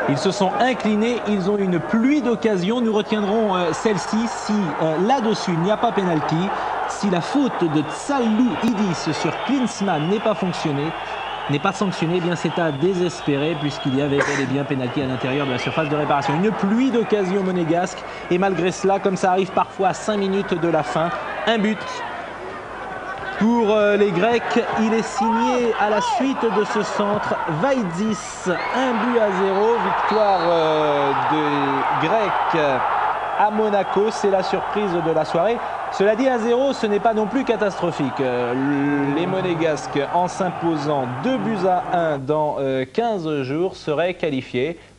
Ils se sont inclinés, ils ont une pluie d'occasions. Nous retiendrons celle-ci si là-dessus il n'y a pas pénalty. Si la faute de Tsalou Idis sur Klinsmann n'est pas sanctionnée, eh bien c'est à désespérer puisqu'il y avait bel et bien pénalty à l'intérieur de la surface de réparation. Une pluie d'occasions monégasques et malgré cela, comme ça arrive parfois à 5 minutes de la fin, un but pour les Grecs. Il est signé à la suite de ce centre Vaidzis, 1 but à 0, victoire des Grecs à Monaco, c'est la surprise de la soirée. Cela dit, à 0, ce n'est pas non plus catastrophique. Les Monégasques, en s'imposant 2 buts à 1 dans 15 jours, seraient qualifiés